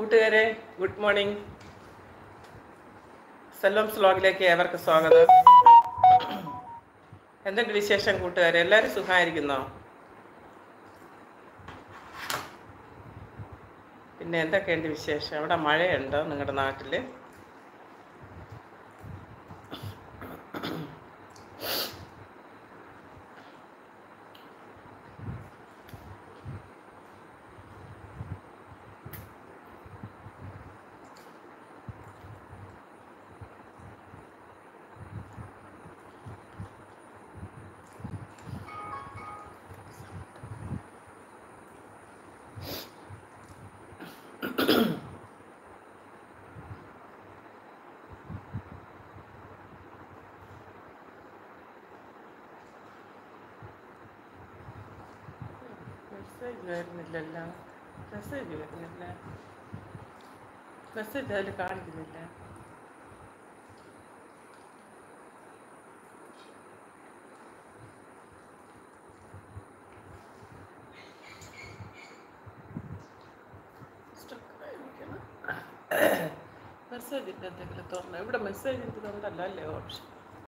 കൂട്ടുകാരെ, good morning. സെൽവംസ് വ്ലോഗിലേക്ക് ഏവർക്കും സ്വാഗതം. എന്തുണ്ട് വിശേഷം കൂട്ടുകാരെ? എല്ലാവരും സുഖമായിരിക്കുന്നോ? പിന്നെ എന്തൊക്കെയുണ്ട് വിശേഷം? അവിടെ മഴയുണ്ടോ നിങ്ങളുടെ നാട്ടിൽ? മെസ്സേജ് വരുന്നില്ലല്ലോ. മെസ്സേജ് വരുന്നില്ല. മെസ്സേജ് അതിൽ കാണിക്കുന്നില്ല. മെസ്സേജിൻ്റെ എന്തെങ്കിലും തുറന്നു. ഇവിടെ മെസ്സേജ് ഇതുണ്ടല്ലോ അല്ലേ ഓപ്ഷൻ.